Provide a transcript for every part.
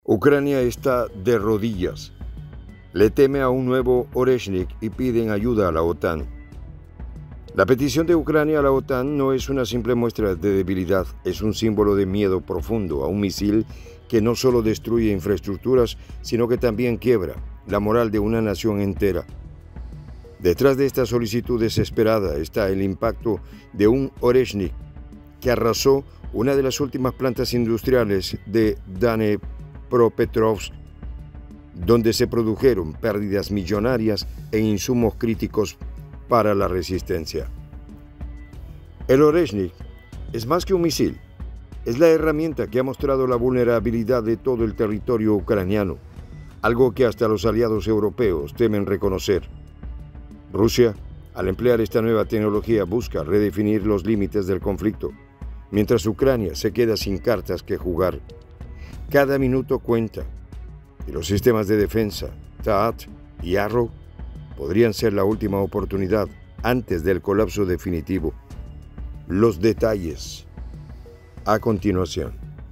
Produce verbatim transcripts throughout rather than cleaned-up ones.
Ucrania está de rodillas. Le teme a un nuevo Oreshnik y piden ayuda a la OTAN. La petición de Ucrania a la OTAN no es una simple muestra de debilidad, es un símbolo de miedo profundo a un misil que no solo destruye infraestructuras, sino que también quiebra la moral de una nación entera. Detrás de esta solicitud desesperada está el impacto de un Oreshnik que arrasó una de las últimas plantas industriales de Dnepropetrovsk, donde se produjeron pérdidas millonarias e insumos críticos para la resistencia. El Oreshnik es más que un misil, es la herramienta que ha mostrado la vulnerabilidad de todo el territorio ucraniano, algo que hasta los aliados europeos temen reconocer. Rusia, al emplear esta nueva tecnología, busca redefinir los límites del conflicto, mientras Ucrania se queda sin cartas que jugar. Cada minuto cuenta, y los sistemas de defensa, TAAT y Arrow, podrían ser la última oportunidad antes del colapso definitivo. Los detalles a continuación.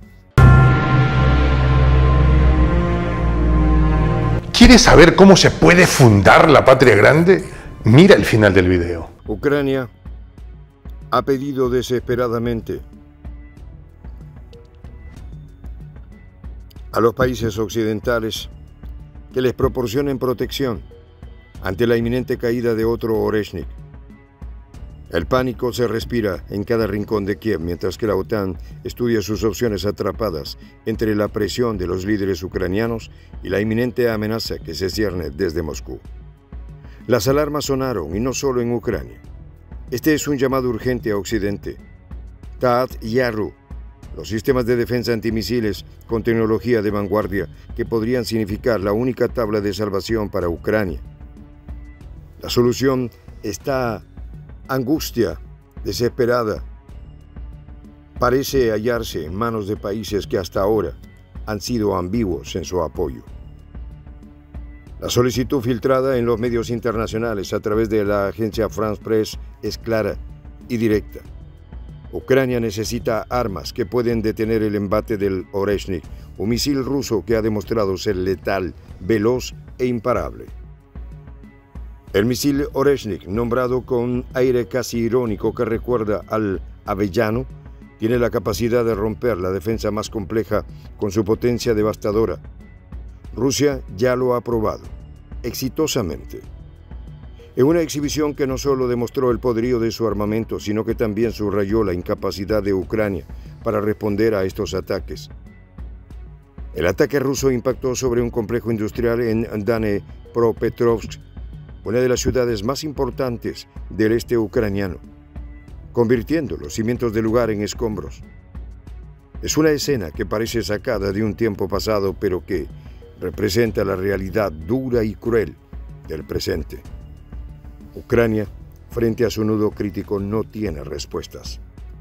¿Quieres saber cómo se puede fundar la patria grande? Mira el final del video. Ucrania ha pedido desesperadamente a los países occidentales que les proporcionen protección ante la inminente caída de otro Oreshnik. El pánico se respira en cada rincón de Kiev, mientras que la OTAN estudia sus opciones atrapadas entre la presión de los líderes ucranianos y la inminente amenaza que se cierne desde Moscú. Las alarmas sonaron, y no solo en Ucrania. Este es un llamado urgente a Occidente. TAAT y Arrow, los sistemas de defensa antimisiles con tecnología de vanguardia que podrían significar la única tabla de salvación para Ucrania. La solución está angustia, desesperada. Parece hallarse en manos de países que hasta ahora han sido ambiguos en su apoyo. La solicitud filtrada en los medios internacionales a través de la agencia France Press es clara y directa. Ucrania necesita armas que pueden detener el embate del Oreshnik, un misil ruso que ha demostrado ser letal, veloz e imparable. El misil Oreshnik, nombrado con aire casi irónico que recuerda al avellano, tiene la capacidad de romper la defensa más compleja con su potencia devastadora. Rusia ya lo ha probado, exitosamente. En una exhibición que no solo demostró el poderío de su armamento, sino que también subrayó la incapacidad de Ucrania para responder a estos ataques. El ataque ruso impactó sobre un complejo industrial en Dnepropetrovsk, una de las ciudades más importantes del este ucraniano, convirtiendo los cimientos del lugar en escombros. Es una escena que parece sacada de un tiempo pasado, pero que representa la realidad dura y cruel del presente. Ucrania, frente a su nudo crítico, no tiene respuestas.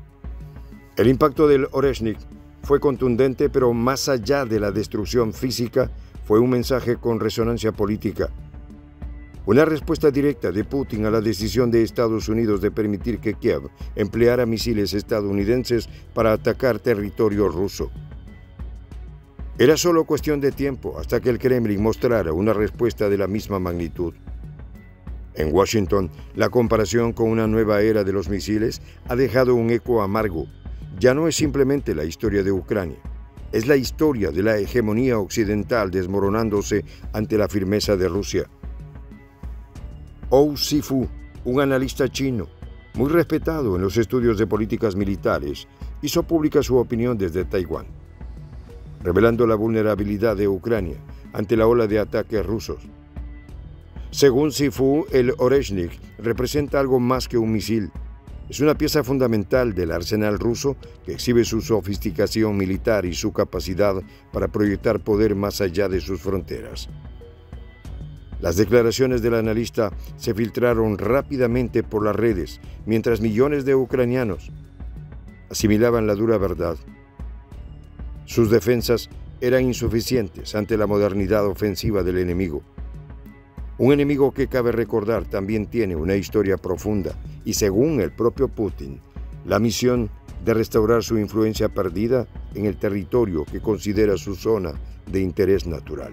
El impacto del Oreshnik fue contundente, pero más allá de la destrucción física, fue un mensaje con resonancia política. Una respuesta directa de Putin a la decisión de Estados Unidos de permitir que Kiev empleara misiles estadounidenses para atacar territorio ruso. Era solo cuestión de tiempo hasta que el Kremlin mostrara una respuesta de la misma magnitud. En Washington, la comparación con una nueva era de los misiles ha dejado un eco amargo. Ya no es simplemente la historia de Ucrania, es la historia de la hegemonía occidental desmoronándose ante la firmeza de Rusia. Ou Sifu, un analista chino, muy respetado en los estudios de políticas militares, hizo pública su opinión desde Taiwán, revelando la vulnerabilidad de Ucrania ante la ola de ataques rusos. Según Sifu, el Oreshnik representa algo más que un misil. Es una pieza fundamental del arsenal ruso que exhibe su sofisticación militar y su capacidad para proyectar poder más allá de sus fronteras. Las declaraciones del analista se filtraron rápidamente por las redes, mientras millones de ucranianos asimilaban la dura verdad. Sus defensas eran insuficientes ante la modernidad ofensiva del enemigo. Un enemigo que, cabe recordar, también tiene una historia profunda y, según el propio Putin, la misión de restaurar su influencia perdida en el territorio que considera su zona de interés natural.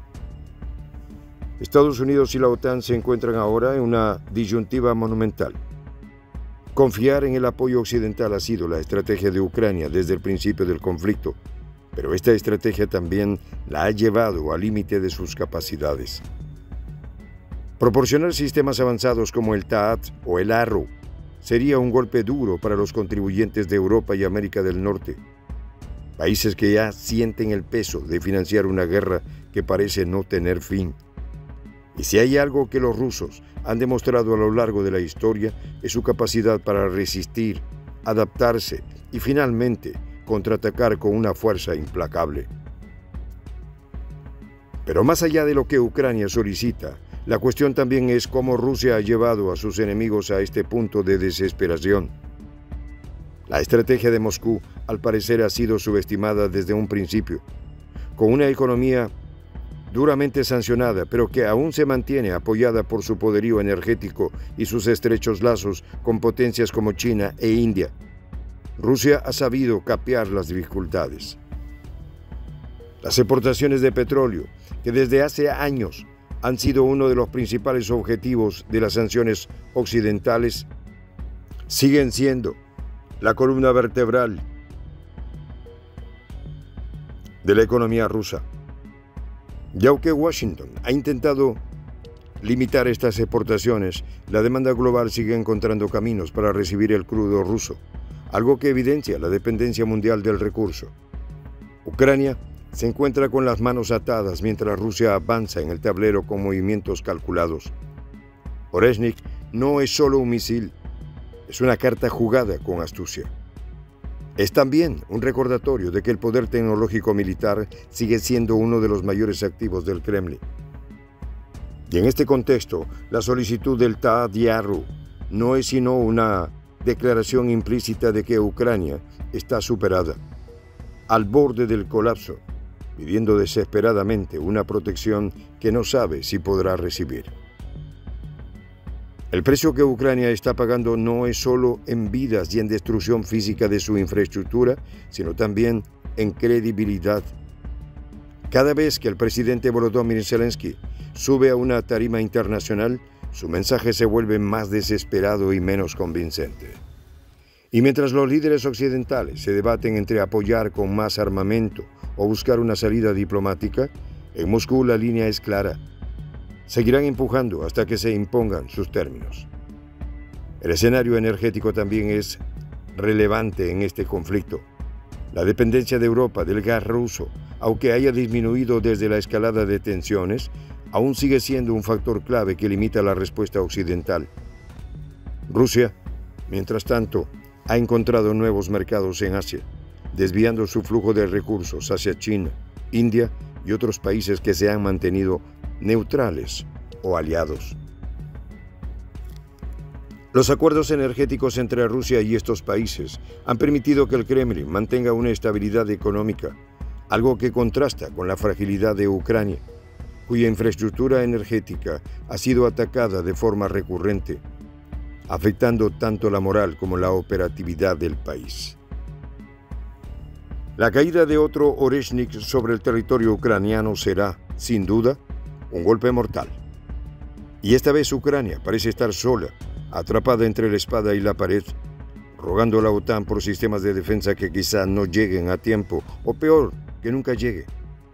Estados Unidos y la OTAN se encuentran ahora en una disyuntiva monumental. Confiar en el apoyo occidental ha sido la estrategia de Ucrania desde el principio del conflicto, pero esta estrategia también la ha llevado al límite de sus capacidades. Proporcionar sistemas avanzados como el THAAD o el Arrow sería un golpe duro para los contribuyentes de Europa y América del Norte, países que ya sienten el peso de financiar una guerra que parece no tener fin. Y si hay algo que los rusos han demostrado a lo largo de la historia, es su capacidad para resistir, adaptarse y finalmente contraatacar con una fuerza implacable. Pero más allá de lo que Ucrania solicita, la cuestión también es cómo Rusia ha llevado a sus enemigos a este punto de desesperación. La estrategia de Moscú, al parecer, ha sido subestimada desde un principio. Con una economía duramente sancionada, pero que aún se mantiene apoyada por su poderío energético y sus estrechos lazos con potencias como China e India, Rusia ha sabido capear las dificultades. Las exportaciones de petróleo, que desde hace años han sido uno de los principales objetivos de las sanciones occidentales, siguen siendo la columna vertebral de la economía rusa. Y aunque Washington ha intentado limitar estas exportaciones, la demanda global sigue encontrando caminos para recibir el crudo ruso, algo que evidencia la dependencia mundial del recurso. Ucrania se encuentra con las manos atadas mientras Rusia avanza en el tablero con movimientos calculados. Oreshnik no es solo un misil, es una carta jugada con astucia. Es también un recordatorio de que el poder tecnológico militar sigue siendo uno de los mayores activos del Kremlin. Y en este contexto, la solicitud del THAAD y Arrow no es sino una declaración implícita de que Ucrania está superada, al borde del colapso, pidiendo desesperadamente una protección que no sabe si podrá recibir. El precio que Ucrania está pagando no es solo en vidas y en destrucción física de su infraestructura, sino también en credibilidad. Cada vez que el presidente Volodymyr Zelensky sube a una tarima internacional, su mensaje se vuelve más desesperado y menos convincente. Y mientras los líderes occidentales se debaten entre apoyar con más armamento o buscar una salida diplomática, en Moscú la línea es clara. Seguirán empujando hasta que se impongan sus términos. El escenario energético también es relevante en este conflicto. La dependencia de Europa del gas ruso, aunque haya disminuido desde la escalada de tensiones, aún sigue siendo un factor clave que limita la respuesta occidental. Rusia, mientras tanto, ha encontrado nuevos mercados en Asia, desviando su flujo de recursos hacia China, India y otros países que se han mantenido neutrales o aliados. Los acuerdos energéticos entre Rusia y estos países han permitido que el Kremlin mantenga una estabilidad económica, algo que contrasta con la fragilidad de Ucrania, cuya infraestructura energética ha sido atacada de forma recurrente, afectando tanto la moral como la operatividad del país. La caída de otro Oreshnik sobre el territorio ucraniano será, sin duda, un golpe mortal. Y esta vez Ucrania parece estar sola, atrapada entre la espada y la pared, rogando a la OTAN por sistemas de defensa que quizá no lleguen a tiempo, o peor, que nunca llegue.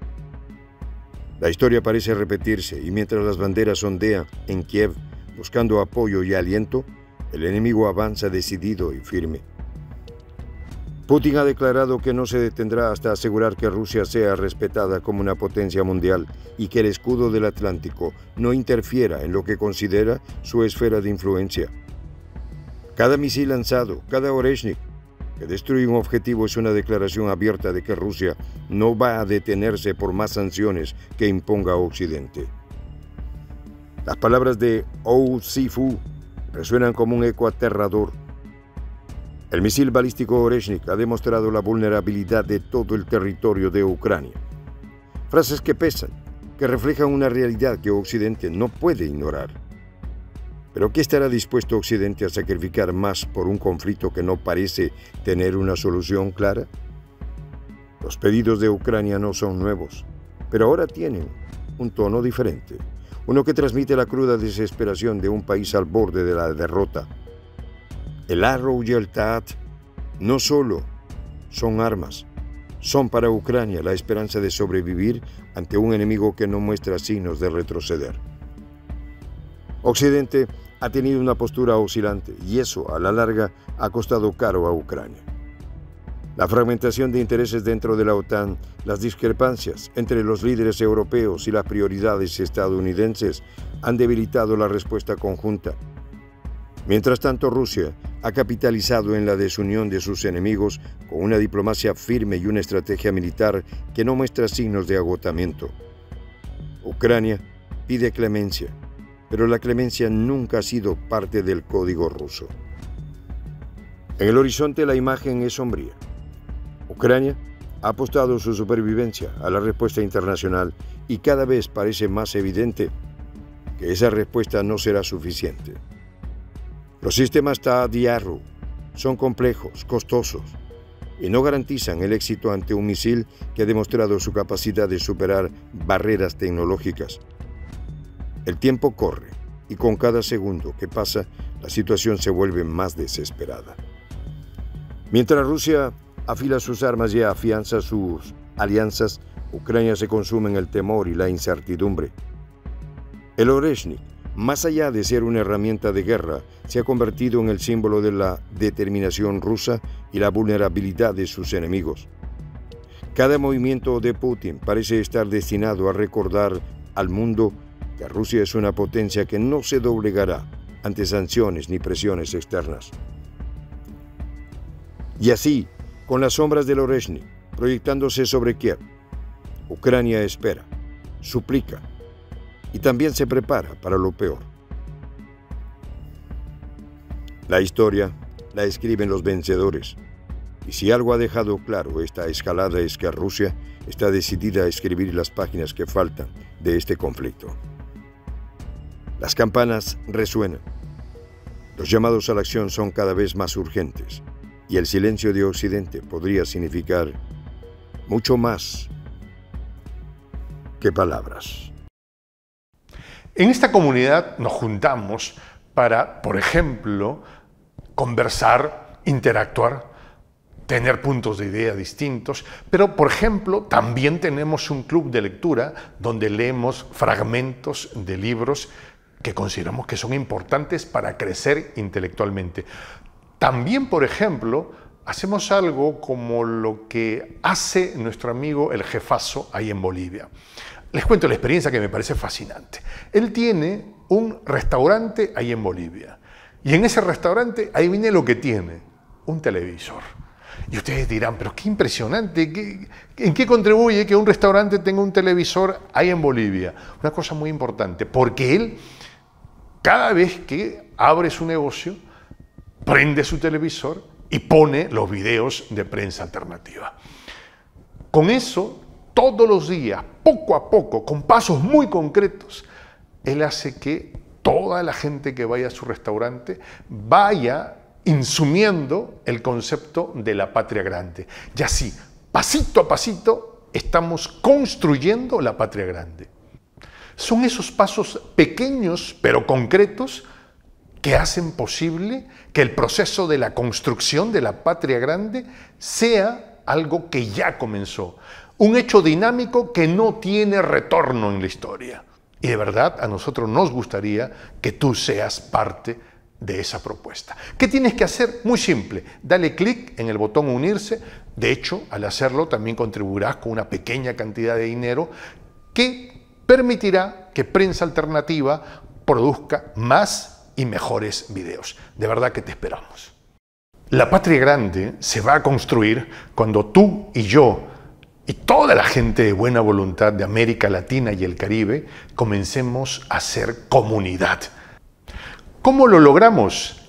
La historia parece repetirse, y mientras las banderas ondean en Kiev, buscando apoyo y aliento, el enemigo avanza decidido y firme. Putin ha declarado que no se detendrá hasta asegurar que Rusia sea respetada como una potencia mundial y que el escudo del Atlántico no interfiera en lo que considera su esfera de influencia. Cada misil lanzado, cada Oreshnik que destruye un objetivo es una declaración abierta de que Rusia no va a detenerse por más sanciones que imponga Occidente. Las palabras de Ou Zifu resuenan como un eco aterrador. El misil balístico Oreshnik ha demostrado la vulnerabilidad de todo el territorio de Ucrania. Frases que pesan, que reflejan una realidad que Occidente no puede ignorar. ¿Pero qué estará dispuesto Occidente a sacrificar más por un conflicto que no parece tener una solución clara? Los pedidos de Ucrania no son nuevos. pero ahora tienen un tono diferente, uno que transmite la cruda desesperación de un país al borde de la derrota. El Arrow y el Tat no solo son armas, son para Ucrania la esperanza de sobrevivir ante un enemigo que no muestra signos de retroceder. Occidente ha tenido una postura oscilante y eso, a la larga, ha costado caro a Ucrania. La fragmentación de intereses dentro de la OTAN, las discrepancias entre los líderes europeos y las prioridades estadounidenses han debilitado la respuesta conjunta. Mientras tanto, Rusia ha capitalizado en la desunión de sus enemigos con una diplomacia firme y una estrategia militar que no muestra signos de agotamiento. Ucrania pide clemencia, pero la clemencia nunca ha sido parte del código ruso. En el horizonte la imagen es sombría. Ucrania ha apostado su supervivencia a la respuesta internacional y cada vez parece más evidente que esa respuesta no será suficiente. Los sistemas Thaad y Arrow son complejos, costosos y no garantizan el éxito ante un misil que ha demostrado su capacidad de superar barreras tecnológicas. El tiempo corre y con cada segundo que pasa, la situación se vuelve más desesperada. Mientras Rusia afila sus armas y afianza sus alianzas, Ucrania se consume en el temor y la incertidumbre. El Oreshnik, más allá de ser una herramienta de guerra, se ha convertido en el símbolo de la determinación rusa y la vulnerabilidad de sus enemigos. Cada movimiento de Putin parece estar destinado a recordar al mundo que Rusia es una potencia que no se doblegará ante sanciones ni presiones externas. Y así, con las sombras del Oreshnik proyectándose sobre Kiev, Ucrania espera, suplica y también se prepara para lo peor. La historia la escriben los vencedores, y si algo ha dejado claro esta escalada es que Rusia está decidida a escribir las páginas que faltan de este conflicto. Las campanas resuenan, los llamados a la acción son cada vez más urgentes, y el silencio de Occidente podría significar mucho más que palabras. En esta comunidad nos juntamos para, por ejemplo, conversar, interactuar, tener puntos de idea distintos, pero, por ejemplo, también tenemos un club de lectura donde leemos fragmentos de libros que consideramos que son importantes para crecer intelectualmente. También, por ejemplo, hacemos algo como lo que hace nuestro amigo el jefazo ahí en Bolivia. Les cuento la experiencia que me parece fascinante. Él tiene un restaurante ahí en Bolivia. Y en ese restaurante, adivine lo que tiene, un televisor. Y ustedes dirán, pero qué impresionante, ¿qué, ¿en qué contribuye que un restaurante tenga un televisor ahí en Bolivia? Una cosa muy importante, porque él, cada vez que abre su negocio, prende su televisor y pone los videos de Prensa Alternativa. Con eso, todos los días, poco a poco, con pasos muy concretos, él hace que toda la gente que vaya a su restaurante vaya insumiendo el concepto de la patria grande. Y así, pasito a pasito, estamos construyendo la patria grande. Son esos pasos pequeños pero concretos que hacen posible que el proceso de la construcción de la patria grande sea algo que ya comenzó. Un hecho dinámico que no tiene retorno en la historia. Y de verdad a nosotros nos gustaría que tú seas parte de esa propuesta. ¿Qué tienes que hacer? Muy simple. Dale clic en el botón unirse. De hecho, al hacerlo también contribuirás con una pequeña cantidad de dinero que permitirá que Prensa Alternativa produzca más y mejores videos. De verdad que te esperamos. La patria grande se va a construir cuando tú y yo y toda la gente de buena voluntad de América Latina y el Caribe comencemos a ser comunidad. ¿Cómo lo logramos?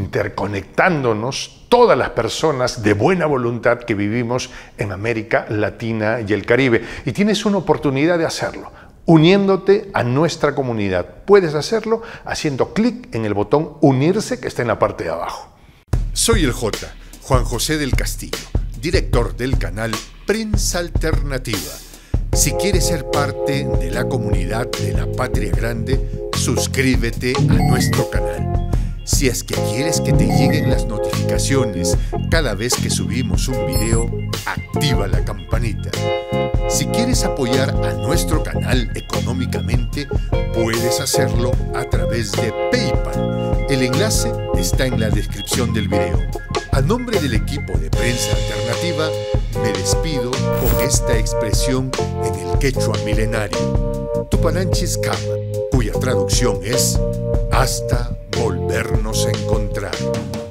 Interconectándonos todas las personas de buena voluntad que vivimos en América Latina y el Caribe. Y tienes una oportunidad de hacerlo, uniéndote a nuestra comunidad. Puedes hacerlo haciendo clic en el botón unirse que está en la parte de abajo. Soy el J, Juan José del Castillo, director del canal Prensa Alternativa. Si quieres ser parte de la comunidad de la Patria Grande, suscríbete a nuestro canal. Si es que quieres que te lleguen las notificaciones cada vez que subimos un video, activa la campanita. Si quieres apoyar a nuestro canal económicamente, puedes hacerlo a través de PayPal. El enlace está en la descripción del video. A nombre del equipo de Prensa Alternativa, me despido con esta expresión en el quechua milenario, Tupananchis Kama, cuya traducción es hasta volvernos a encontrar.